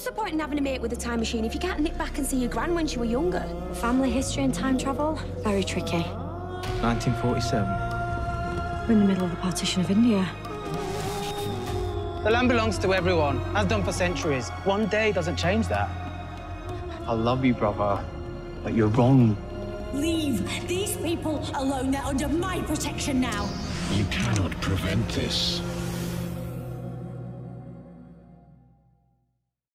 the point in having a mate with a time machine if you can't nip back and see your gran when she were younger? Family history and time travel? Very tricky. 1947. We're in the middle of the Partition of India. The land belongs to everyone, has done for centuries. One day doesn't change that. I love you, brother, but you're wrong. Leave these people alone. They're under my protection now. You cannot prevent this.